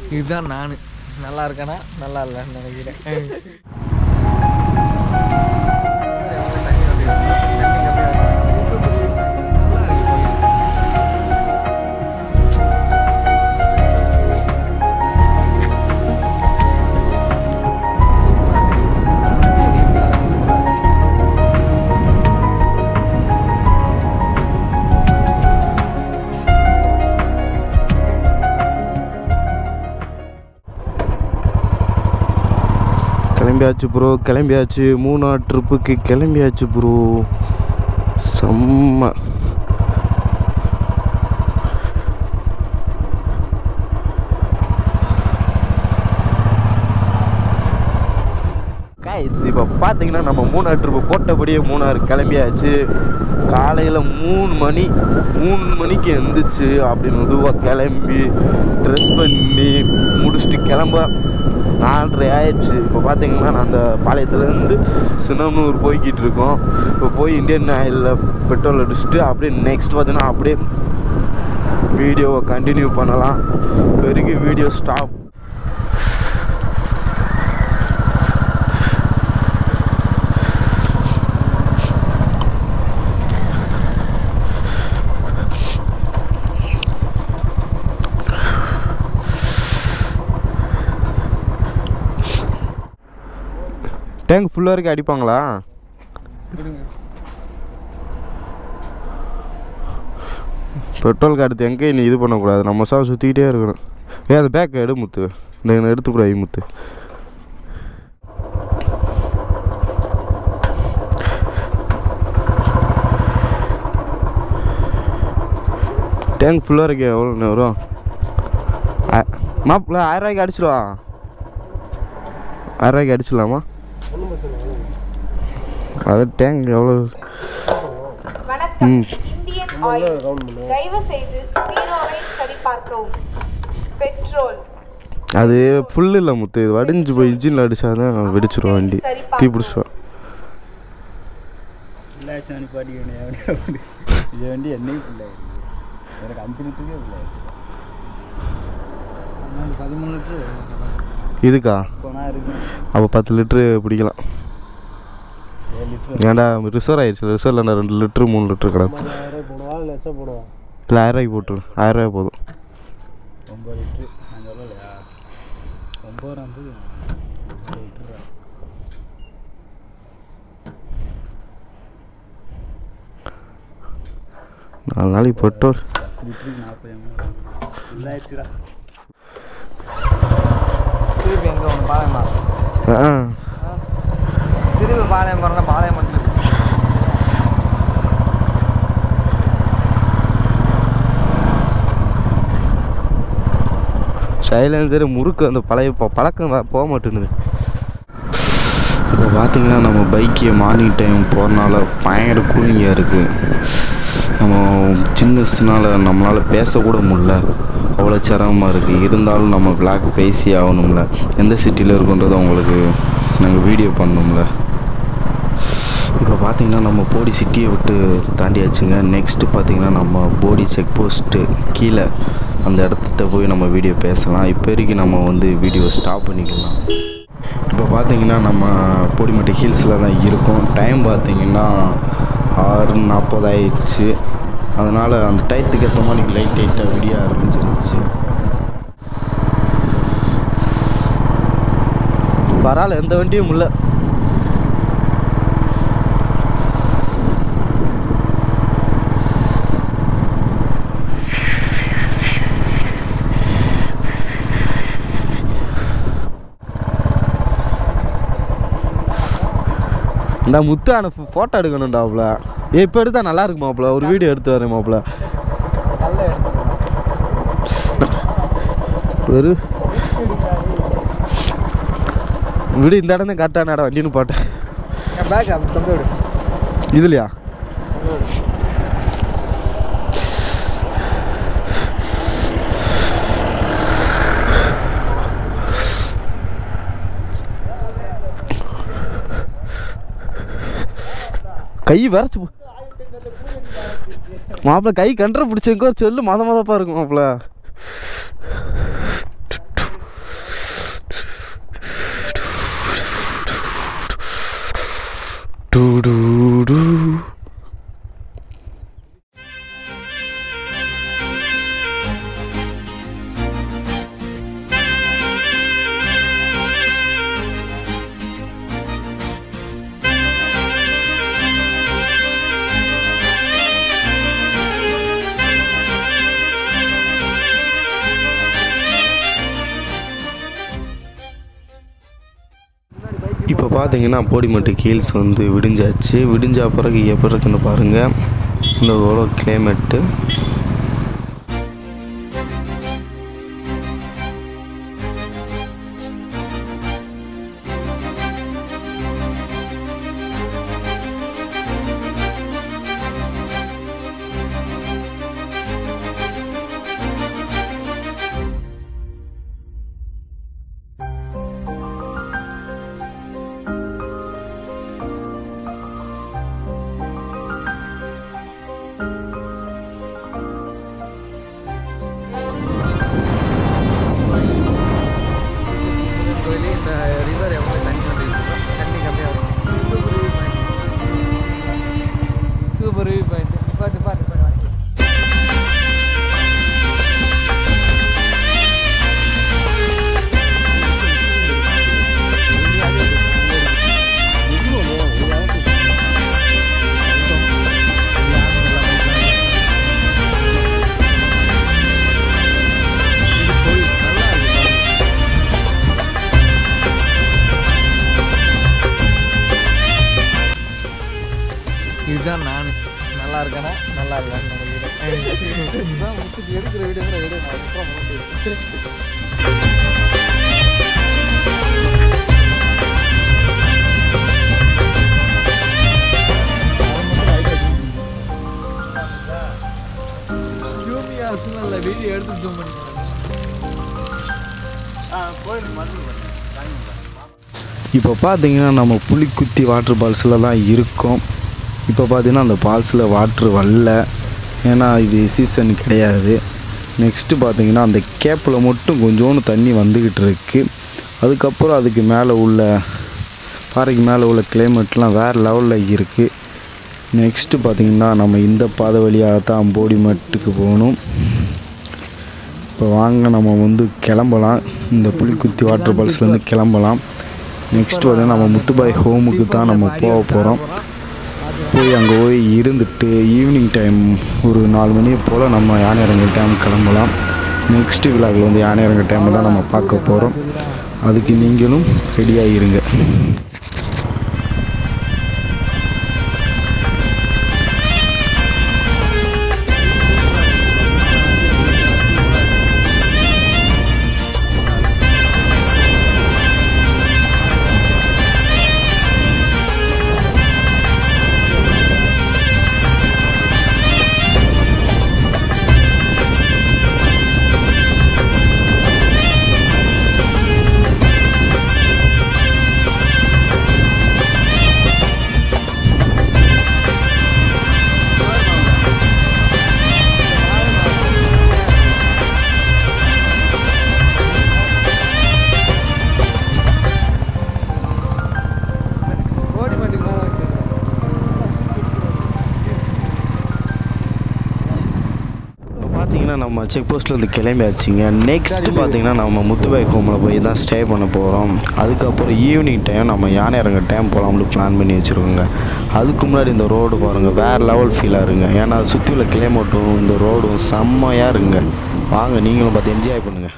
இதுதான் நான் நல்லா இருக்கேனா நல்லா இல்லைன்னு நினைக்கிறேன். கிளம்பியாச்சு ப்ரோ, கிளம்பியாச்சு. மூணார் ட்ரிப்புக்கு கிளம்பியாச்சு ப்ரோ. செம்ம. கைஸ் இப்போ பார்த்தீங்கன்னா நம்ம மூணார் ட்ரிப்பு போட்டபடியே மூணார் கிளம்பியாச்சு. காலையில் 3 மணிக்கு எழுந்திரிச்சு அப்படி மெதுவாக கிளம்பி ட்ரெஸ் பண்ணி முடிச்சுட்டு கிளம்ப 4:30 ஆயிடுச்சு. இப்போ பார்த்தீங்கன்னா நாங்கள் பாளையத்துலேருந்து சின்னமனூர் போய்கிட்டு இருக்கோம். இப்போ போய் இந்தியன் ஆயிலில் பெட்ரோல் அடிச்சுட்டு அப்படியே நெக்ஸ்ட் பார்த்தீங்கன்னா அப்படியே வீடியோவை கண்டினியூ பண்ணலாம். பெருகி வீடியோ ஸ்டாப். டேங்க் ஃபுல்லாக இருக்க அடிப்பாங்களா? பெட்ரோல் கார்டு எங்கே நீ இது பண்ணக்கூடாது, நம்ம சுற்றிக்கிட்டே இருக்கணும். அந்த பேக்கை எடு முத்து, இந்த எடுத்துக்கூடாது முத்து. டேங்க் ஃபுல்லாக இருக்கே எவ்வளோ வரும்? மாப்பிள்ள 1000 ரூபாய்க்கு அடிச்சிடுவா. 1000 ரூபாய்க்கு அடிச்சிடலாமா? அது டேங்க் எவ்வளோ? அது ஃபுல் இல்லை முத்து, இது வடிஞ்சு போய் இன்ஜினில் அடிச்சாதான் வெடிச்சிடும் வண்டி, தீ பிடிச்சிடும். இதுக்கா அப்போ 10 லிட்ரு பிடிக்கலாம். ஏன்டா ரிசர்வ் ஆயிடுச்சு, ரிசர்வில் 2 லிட்ரு 3 லிட்ரு கிடக்கும். இல்லை 1000 ரூபாய்க்கு போட்டுரு, 1000 ரூபாய் போதும். 4 நாளைக்கு பெட்ரோல் திருப்பி எங்கே ஒன்று பாளையமா? திருப்பி பாளையம் பாருங்க, பாளையம் மட்டும் சைலன்சரு முறுக்கு அந்த பழைய பழக்கம் போக மாட்டேங்குது. இப்போ பார்த்தீங்கன்னா நம்ம பைக்கை மார்னிங் டைம் போகிறனால பயங்கர கூலிங்காக இருக்குது. நம்ம சின்னஸ்னால நம்மளால் பேசக்கூட முடியல, அவ்வளோ சிரமமாக இருக்குது. இருந்தாலும் நம்ம பிளாக் பேசி ஆகணும்ல, எந்த சிட்டியில் இருக்குன்றது அவங்களுக்கு நாங்கள் வீடியோ பண்ணோம்ல. இப்போ பார்த்திங்கன்னா நம்ம போடி சிட்டியை விட்டு தாண்டியாச்சுங்க. நெக்ஸ்ட்டு பார்த்திங்கன்னா நம்ம போடி செக் போஸ்ட்டு கீழே அந்த இடத்துட்ட போய் நம்ம வீடியோ பேசலாம். இப்போதைக்கு நம்ம வீடியோ ஸ்டாப் பண்ணிக்கலாம். இப்போ பார்த்திங்கன்னா நம்ம போடிமெட்டு ஹில்ஸில் தான் இருக்கோம். டைம் பார்த்திங்கன்னா 6:40 ஆயிடுச்சு. அதனால் அந்த டயத்துக்கு ஏற்ற மாதிரி லைட்டாக விடிய ஆரம்பிச்சிருச்சு. பரவாயில்ல, எந்த வண்டியும் இல்லை. இந்த முத்தான ஃபோட்டோ எடுக்கணும்டாப்ல. இப்போ எடுத்தா நல்லா இருக்கு மாப்பிள்ள, ஒரு வீடியோ எடுத்து வரேன் மாப்பிள்ள. ஒரு விடு, இந்த இடம் தான் கரெக்டான இடம், வண்டின்னு போட்டேன். இதுலையா? கை வரைச்சு மாப்பிள்ள, கை கண்டரை பிடிச்ச எங்கோ சொல்லு மொதப்பா இருக்கும் மாப்பிள்ள. இப்போ பார்த்தீங்கன்னா போடிமெட்டு ஹில்ஸ் வந்து விடிஞ்சாச்சு. விடிஞ்ச பிறகு எப்படி இருக்குன்னு பாருங்கள். இந்த எவ்வளோ கிளைமேட்டு. இதுதான் நான் நல்லா இருக்கேனா நல்லா இல்லைன்னு நினைக்கிறேன். முடிச்சுட்டு எடுக்கிற வீடியோ நான் அப்புறம் இல்லை வீடியோ எடுத்து ஜூம் பண்ணிக்கிறேன். இப்போ பார்த்தீங்கன்னா நம்ம புலிக்குத்தி வாட்டர் ஃபால்ஸில் தான் இருக்கோம். இப்போ பார்த்தீங்கன்னா அந்த ஃபால்ஸில் வாட்ரு வரல, ஏன்னா இது சீசன் கிடையாது. நெக்ஸ்ட்டு பார்த்தீங்கன்னா அந்த கேப்பில் மட்டும் கொஞ்சோண்டு தண்ணி வந்துக்கிட்டு இருக்குது. அதுக்கப்புறம் அதுக்கு மேலே உள்ள பாறைக்கு மேலே உள்ள கிளைமேட்லாம் வேறு லெவலில் இருக்குது. நெக்ஸ்ட்டு பார்த்திங்கன்னா நம்ம இந்த பாதை வழியாக தான் போடிமெட்டுக்கு போகணும். இப்போ வாங்க நம்ம வந்து கிளம்பலாம். இந்த புலிக்குத்தி வாட்டர் ஃபால்ஸ்லேருந்து கிளம்பலாம். நெக்ஸ்ட்டு பார்த்தீங்கன்னா நம்ம முத்துபாய் ஹோமுக்கு தான் நம்ம போக போகிறோம். போய் அங்கே போய் இருந்துட்டு ஈவினிங் டைம் ஒரு 4 மணி போல் நம்ம யானையரங்க டேம் கிளம்பலாம். நெக்ஸ்ட்டு விழாவில் வந்து யானையரங்க டேம் தான் நம்ம பார்க்க போகிறோம். அதுக்கு நீங்களும் ரெடியாக இருங்க. பார்த்தீங்கன்னா நம்ம செக் போஸ்ட்லேருந்து கிளம்பியாச்சுங்க. நெக்ஸ்ட்டு பார்த்தீங்கன்னா நம்ம முத்துபாய் ஹோமில் போய் தான் ஸ்டே பண்ண போகிறோம். அதுக்கப்புறம் ஈவினிங் டைம் நம்ம யானையரங்க டேம் போகலாம்னு பிளான் பண்ணி வச்சுருக்கோங்க. அதுக்கு முன்னாடி இந்த ரோடு பாருங்கள், வேறு லெவல் ஃபீலாக இருங்க. ஏன்னா சுற்றி உள்ள கிளைமேட்டும் இந்த ரோடும் செம்மையாக இருங்க. வாங்க நீங்களும் பார்த்து என்ஜாய் பண்ணுங்கள்.